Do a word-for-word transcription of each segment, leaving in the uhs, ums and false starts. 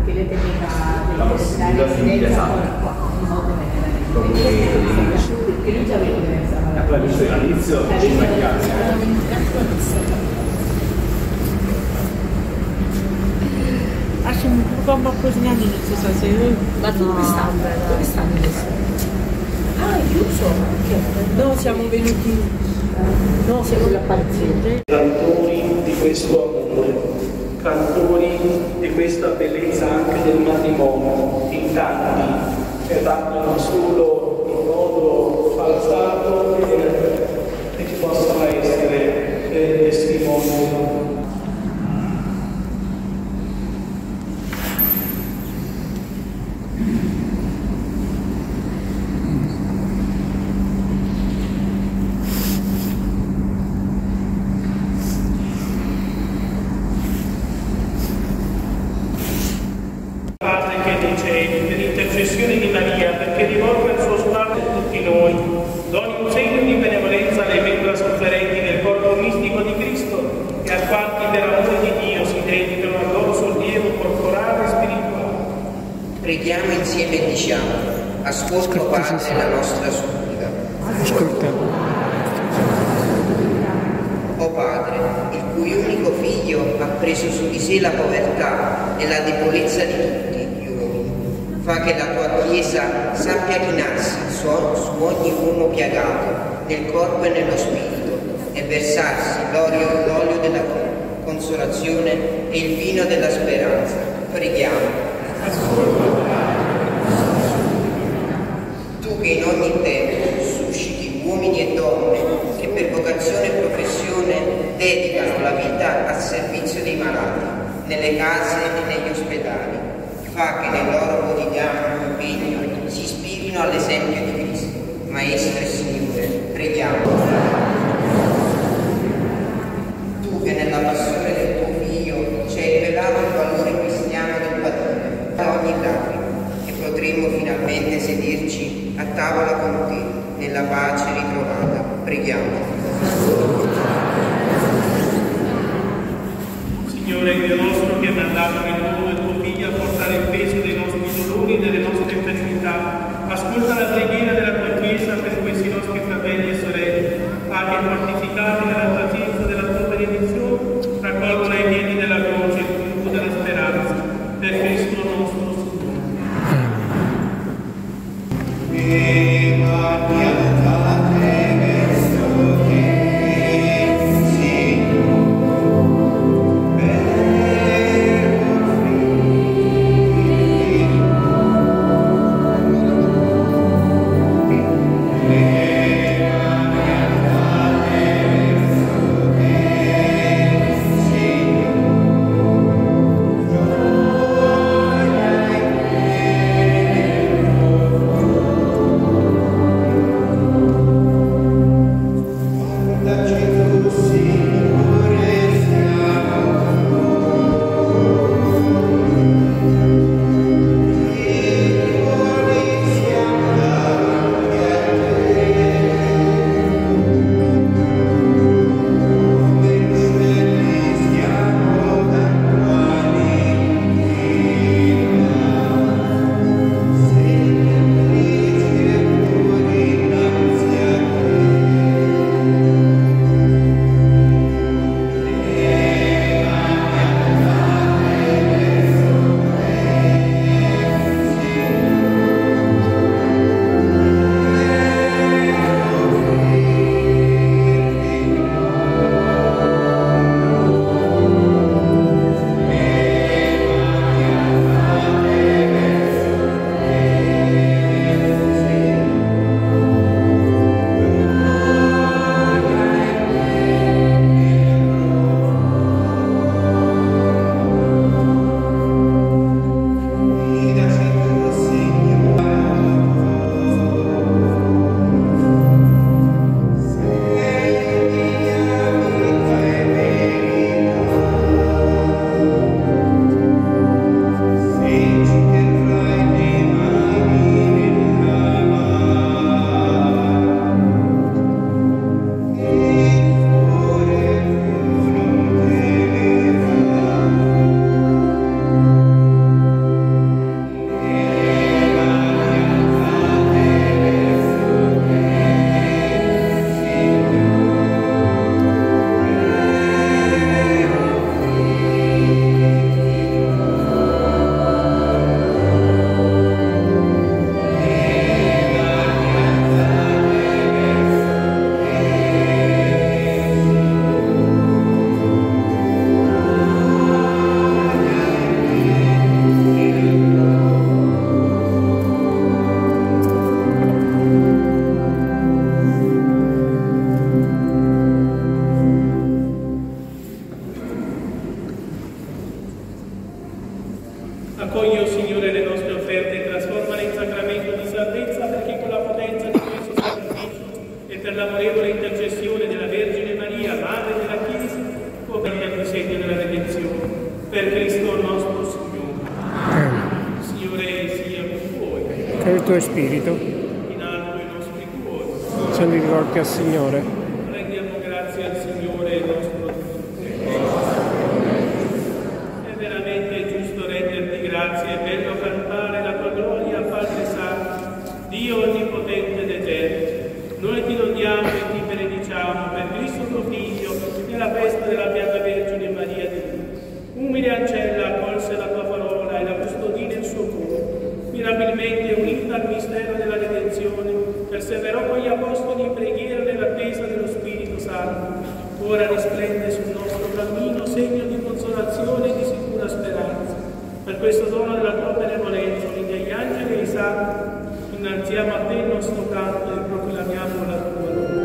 che le tecnica della residenza qua, in modo che lui già aveva diversa. E poi visto all'inizio ci mangiamo. Acho un po' ma così all'inizio stasera. Ma tu dove stavi? Dove stavi adesso? Ah, è chiuso? No, siamo venuti. No, siamo all'apparizione. Cantori di questo amore, cantori di questa bellezza anche del matrimonio, in tanti che parlano solo in modo falsato e, e che possano essere eh, testimoni. Di Maria, perché rivolga il suo spirito a tutti noi, doni un segno di benevolenza alle membra sofferenti del corpo mistico di Cristo e a quanti per amore di Dio si dedicano al loro sollievo corporale e spirituale. Preghiamo insieme e diciamo: ascolta, Padre, la nostra supplica. Ascolta. O Padre, il cui unico Figlio ha preso su di sé la povertà e la debolezza di tutti, fa che la tua Chiesa sappia chinarsi su, su ogni uomo piagato, nel corpo e nello spirito, e versarsi l'olio, l'olio della consolazione e il vino della speranza. Preghiamo. Tu che in ogni tempo susciti uomini e donne che per vocazione e professione dedicano la vita al servizio dei malati, nelle case e negli ospedali, fa che nel loro quotidiano impegno si ispirino all'esempio di Cristo. Maestro e Signore, preghiamo. Tu che nella passione del tuo Figlio ci hai rivelato il valore cristiano del padrone, da ogni lacrima, che potremo finalmente sederci a tavola con te, nella pace ritrovata. Preghiamo. Signore Dio nostro, che hai mandato nel mondo del tuo Figlio a portare il peso dei nostri dolori e delle nostre infermità, ascolta la preghiera della tua Chiesa per questi nostri fratelli e sorelle, anche mortificati nella pazienza della tua benedizione, raccolgono ai piedi della croce il frutto della speranza, per Cristo nostro Signore. Accogli, o Signore, le nostre offerte e trasformale in sacramento di salvezza, perché con la potenza di questo sacrificio e per l'amorevole intercessione della Vergine Maria, Madre della Chiesa, copri al segno della redenzione. Per Cristo nostro Signore. Amen. Signore sia con voi. Con il tuo spirito. In alto i nostri cuori. Sono rivolti al Signore. Rendiamo grazie al Signore nostro Dio. È veramente giusto renderti grazie, è bello cantare la tua gloria, Padre Santo, Dio onnipotente ed eterno. Noi ti lodiamo e ti benediciamo per Cristo tuo Figlio, nella festa della Beata Vergine Maria di Dio. Umile ancella accolse la tua parola e la custodì nel suo cuore. Mirabilmente unita al mistero della redenzione, perseverò con gli apostoli in preghiera nell'attesa dello Spirito Santo. Ora risplende sul nostro cammino segno di consolazione e di sicura speranza. Per questo dono della tua benevolenza, uniti agli angeli e ai santi, innalziamo a te il nostro canto e proclamiamo la tua lode.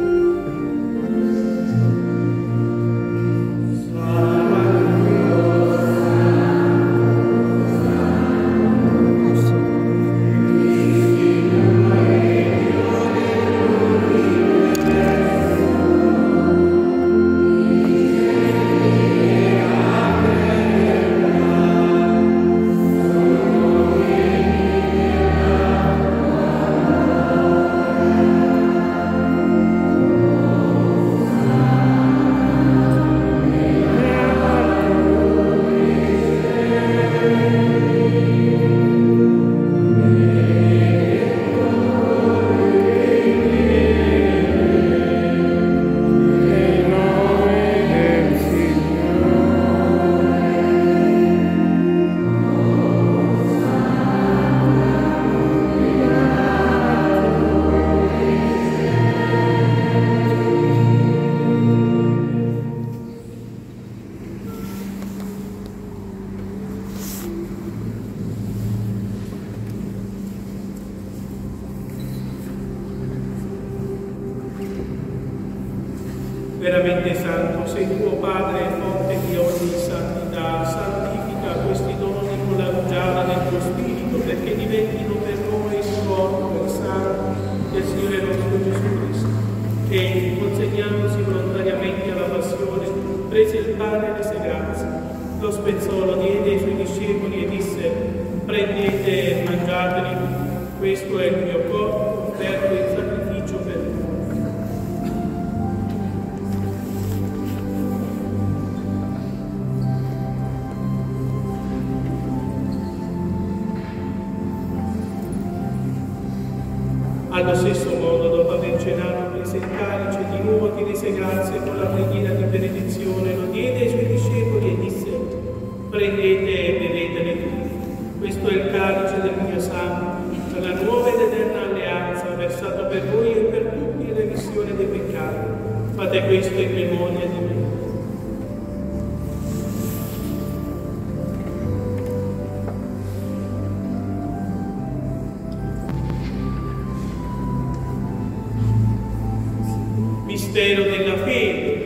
Veramente santo sei tuo Padre, fonte di ogni santità. Santifica questi doni con la rugiada del tuo Spirito, perché diventino per noi il corpo e il sangue del Signore nostro Gesù Cristo, che, consegnandosi volontariamente alla passione, prese il pane e rese grazie, lo spezzò, lo diede ai suoi discepoli e disse: prendete e mangiateli, questo è il mio corpo offerto in sacrificio per voi. Allo stesso modo, dopo aver cenato, prese il calice, di nuovo ti rese grazie con la preghiera di benedizione, lo diede ai suoi discepoli e disse: prendete e bevetene tutti. Questo è il calice del mio sangue, per la nuova ed eterna alleanza, versato per voi e per tutti in remissione dei peccati. Fate questo in memoria di me. Mistero della fede.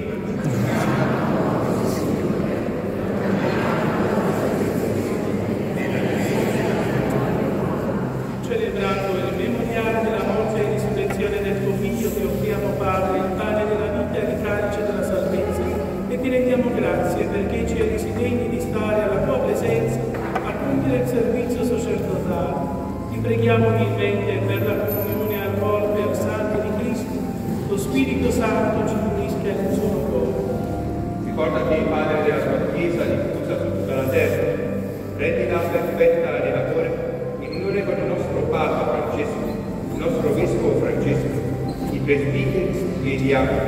Celebrando il memoriale della morte e risurrezione del tuo Figlio, ti offriamo, Padre, il pane della vita e il calice della salvezza, e ti rendiamo grazie perché ci hai resi degni di stare alla tua presenza a compiere il servizio sacerdotale. Ti preghiamo vivente per la comunione al corpo e al sangue di Cristo. Lo Spirito Santo ci unisca in un solo corpo. Ricordati, Padre, della tua Chiesa diffusa su tutta la terra. Rendila perfetta allenatore in unione con il nostro Papa Francesco, il nostro Vescovo Francesco, i presbiteri e i diaconi.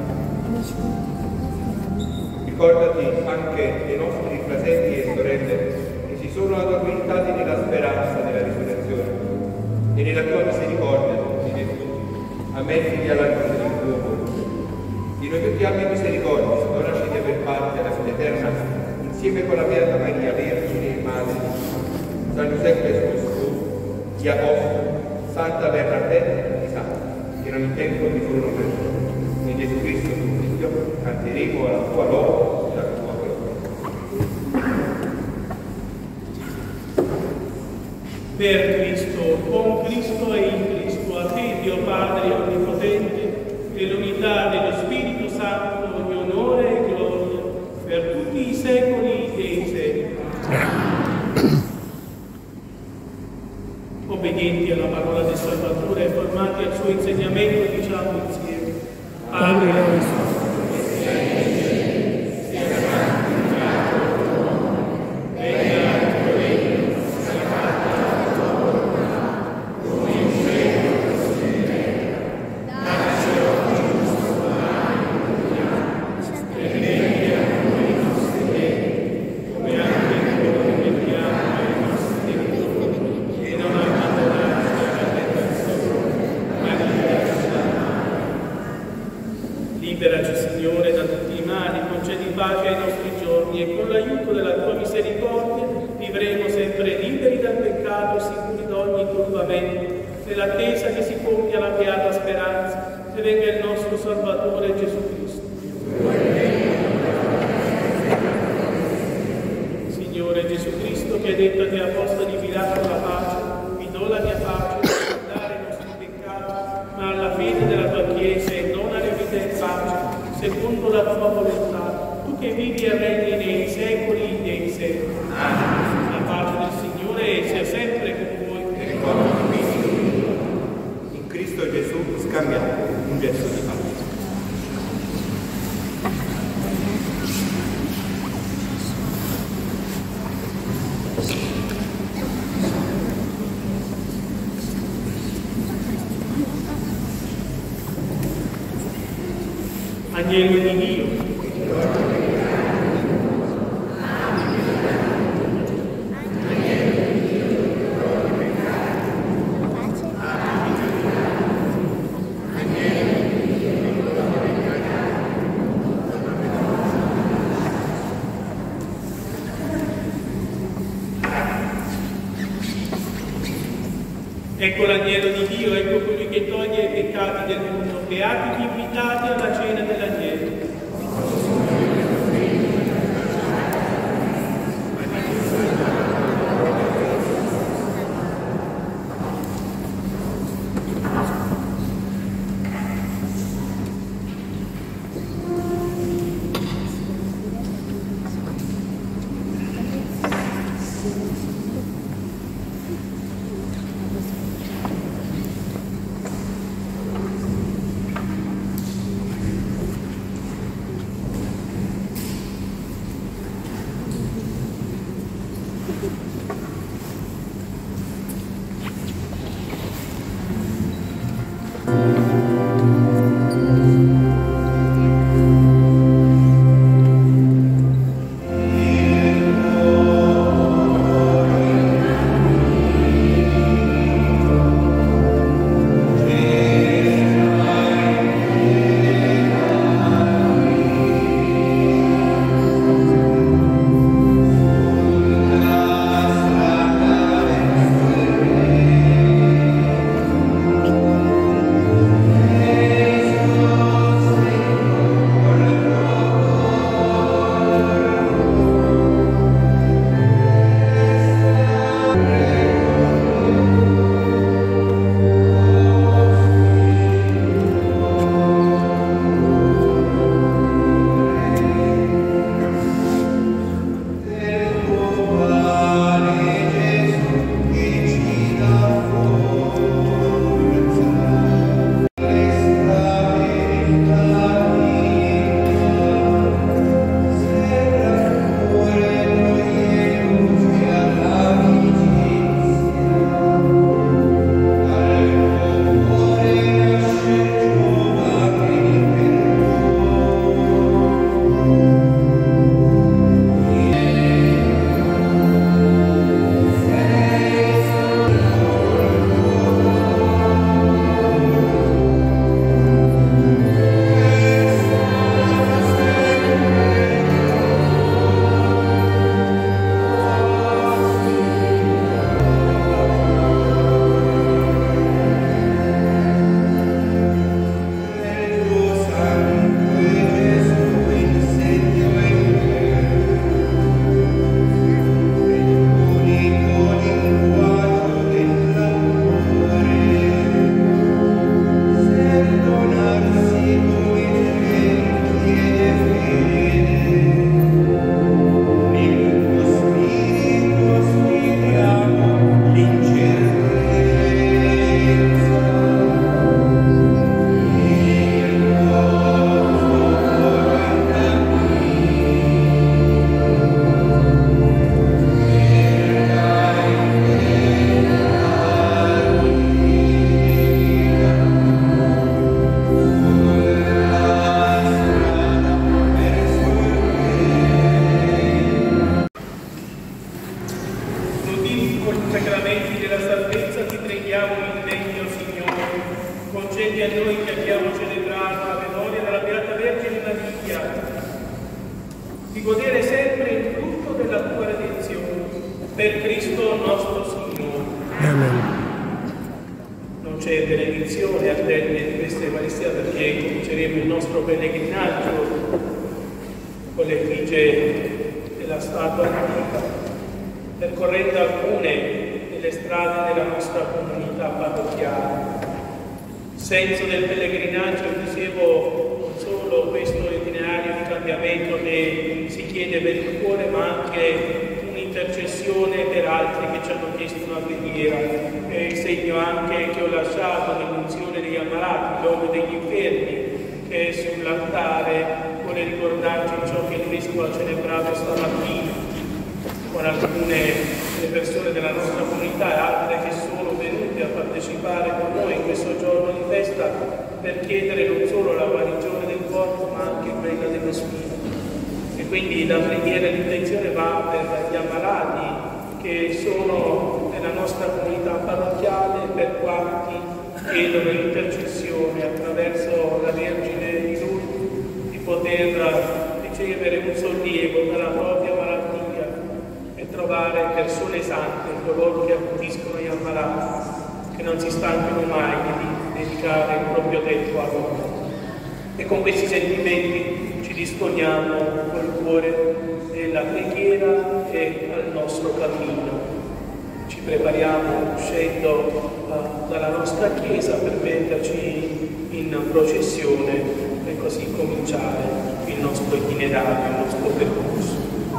Ricordati anche dei nostri fratelli e sorelle che si sono addormentati nella speranza della risurrezione e nella tua misericordia, Gesù, ammettili alla luce del tuo volto. Di noi tutti abbi misericordia, donaci di aver parte alla vita eterna, insieme con la Beata Maria, Vergine e Madre, San Giuseppe Sposo, gli Apostoli, Santa Bernardetta e i Santi, che in ogni tempo vi furono per noi. In Gesù Cristo, tuo Figlio, canteremo la tua lode e la tua gloria. Per Cristo, con Cristo e in Cristo, a te, Dio Padre Onnipotente, nell'unità dello Spirito Santo, ogni onore e gloria, per tutti i secoli dei secoli. Obbedienti alla parola del Salvatore e formati al suo insegnamento, diciamo insieme. Padre nostro, liberaci, Signore, da tutti i mali, concedi pace ai nostri giorni e con l'aiuto della tua misericordia vivremo sempre liberi dal peccato, sicuri da ogni turbamento, nell'attesa che si compia la beata speranza e venga il nostro Salvatore Gesù Cristo. Signore Gesù Cristo, che hai detto ai tuoi apostoli: vi lascio la pace, vi do la mia pace, non dare i nostri peccati, ma alla fede della tua Chiesa e non alle vite in pace, secondo la tua volontà, tu che vivi e regni nei secoli dei secoli. Amen. La pace del Signore sia sempre con voi. E con in Cristo Gesù scambiamo un gesto di pace. Agnello di Dio, ecco l'agnello di Dio, ecco colui che toglie i peccati del mondo. Beati gli invitati alla cena dell'agnello. con i sacramenti della salvezza ti preghiamo in degno, Signore. Concedi a noi che abbiamo celebrato la memoria della Beata Vergine Maria di godere sempre il frutto della tua redenzione. Per Cristo nostro Signore. Amen. Non c'è benedizione al termine di questa Eucaristia perché cominceremo il nostro pellegrinaggio con l'effigie della statua antica, percorrendo alcune delle strade della nostra comunità parrocchiale. Il senso del pellegrinaggio, dicevo, non solo questo itinerario di cambiamento che si chiede per il cuore, ma anche un'intercessione per altri che ci hanno chiesto una preghiera. È il segno anche che ho lasciato l'unzione degli ammalati, l'uomo degli infermi, che è sull'altare vuole ricordarci ciò che il Vescovo ha celebrato stamattina con alcune delle persone della nostra comunità e altre che sono venute a partecipare con noi in questo giorno di festa per chiedere non solo la guarigione del corpo ma anche quella dello spirito. E quindi la preghiera e l'intenzione va per gli ammalati che sono nella nostra comunità parrocchiale, per quanti chiedono l'intercessione attraverso la Vergine di Lourdes di poter ricevere un sollievo dalla propria malattia e trovare persone sante, coloro che accudiscono gli ammalati, che non si stanchino mai di dedicare il proprio tempo a loro. E con questi sentimenti ci disponiamo col cuore nella preghiera e al nostro cammino. Ci prepariamo uscendo uh, dalla nostra chiesa per metterci in processione e così cominciare il nostro itinerario, il nostro percorso.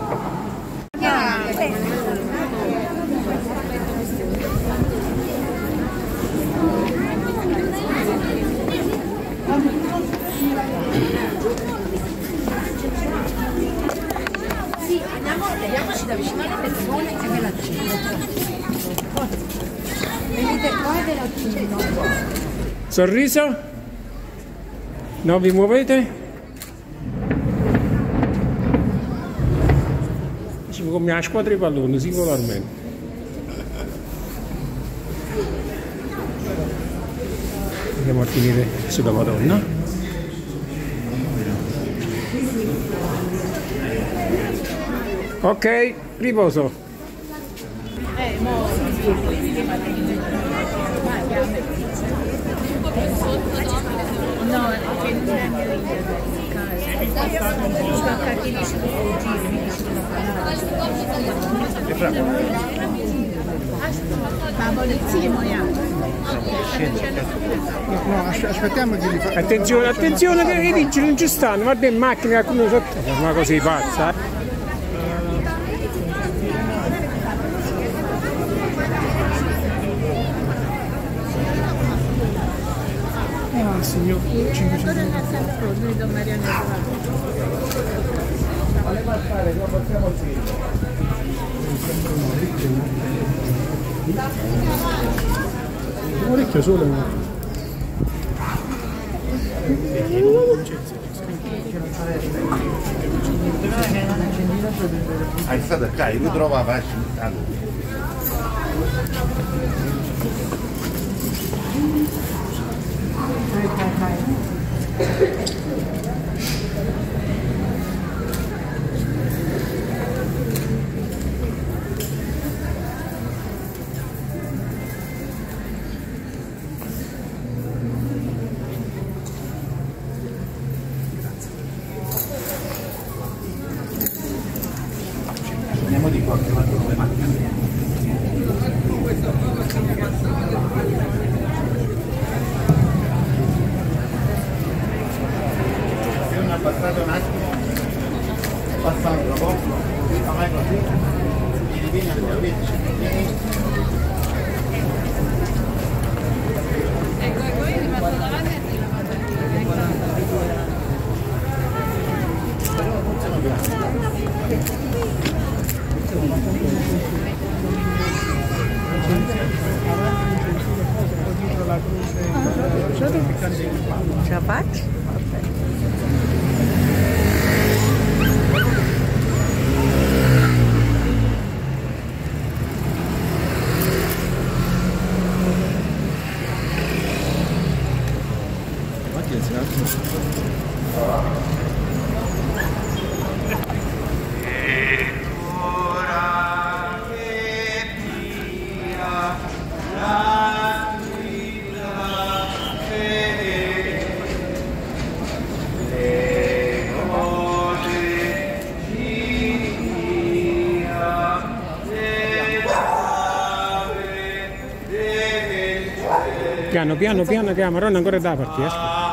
Vediamoci da vicino alle persone che me la accendono. Venite qua e ve la accendono. Sorriso? Non vi muovete? Ci come la squadra di pallone, singolarmente. Andiamo a finire sulla Madonna. Ok, riposo. Eh, mo. No, perché non è neanche lì. Staccati di No, aspettiamo di rifare. Attenzione, attenzione che i vigili non ci stanno, guarda in macchina qualcuno sotto. Una cosa di pazza. Ah, signor cinquecento. Un orecchio solo. È stata qua, io trovo facile. Andiamo di qua, che vanno le macchine. Passate un attimo, passando un po', ormai così, vieni bene alle orecchie. Ecco, ecco, io rimango davanti e ti ce la faccio? Piano, piano, piano, che Maronna ancora da partire.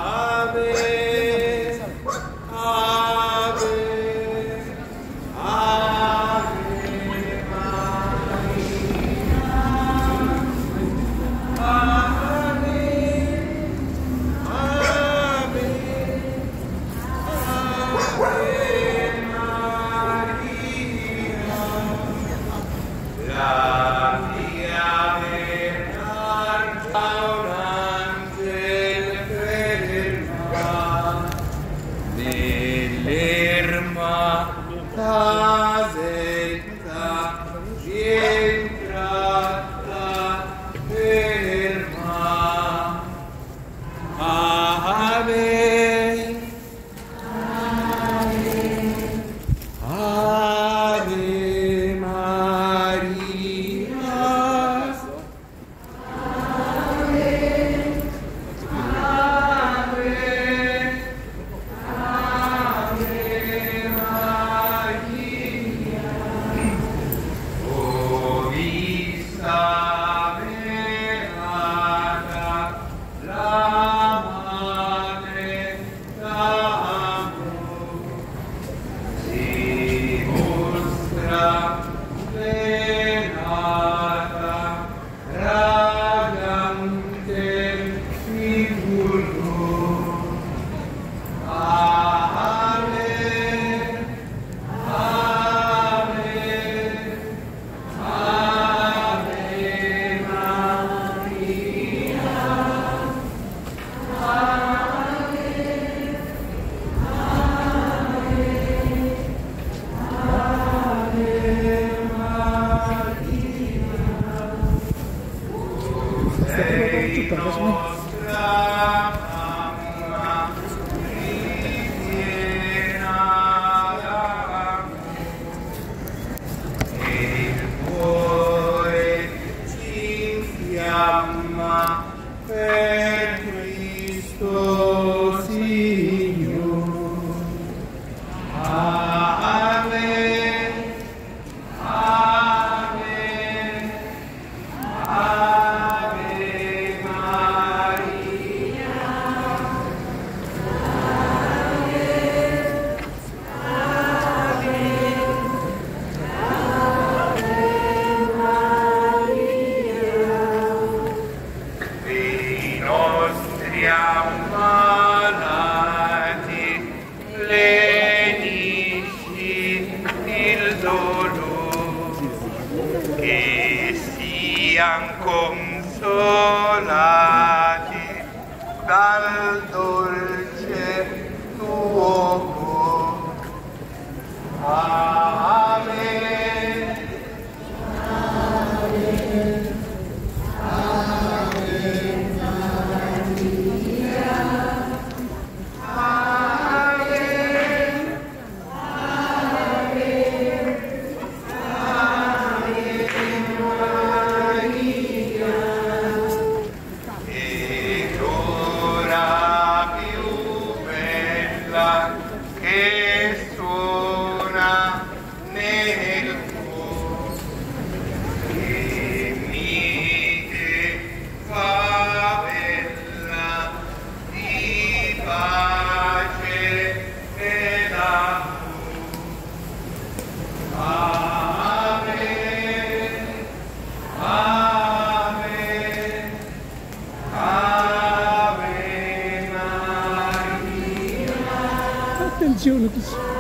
Attenzione chi si...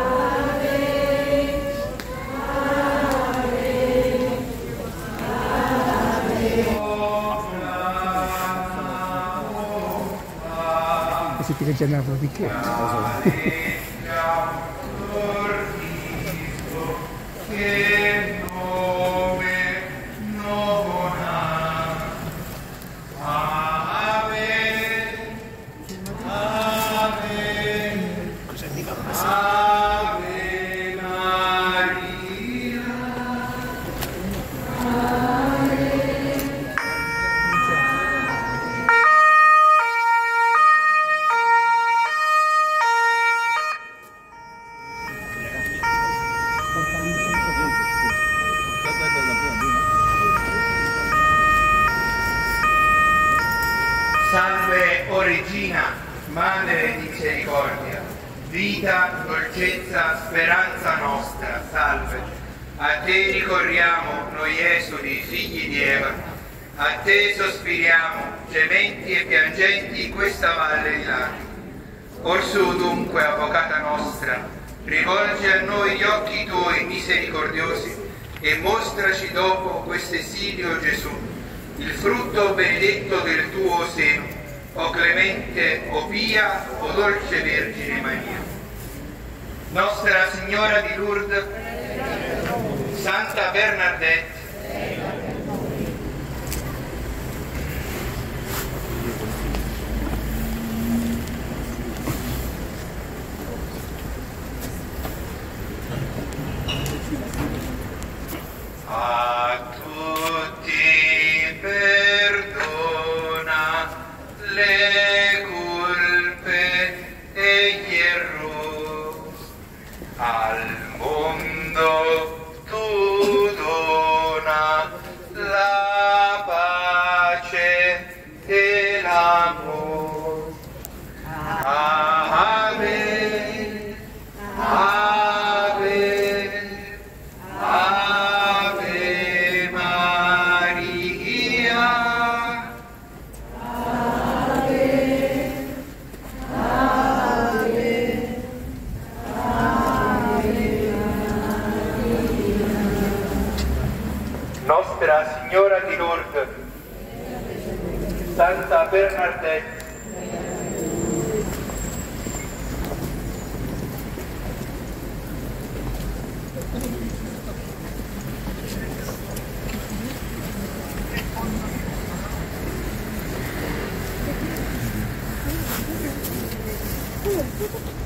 Così che c'è una picchetta. Amore, o Regina, Madre di misericordia, vita, dolcezza, speranza nostra, salve. A te ricorriamo, noi esuli, figli di Eva, a te sospiriamo, gementi e piangenti in questa valle di lacrime. Orsù dunque, avvocata nostra, rivolgi a noi gli occhi tuoi misericordiosi e mostraci dopo questo esilio Gesù, il frutto benedetto del tuo seno, o clemente, o pia, o dolce Vergine Maria. Nostra Signora di Lourdes, Santa Bernadette, a tutti perdona le colpe e gli errori, al mondo tu dona la pace e l'amore. Ave, Ave, Ave Maria. Ave, Ave, Ave Maria. Nostra Signora di Lourdes, Santa Bernadette, Thank you.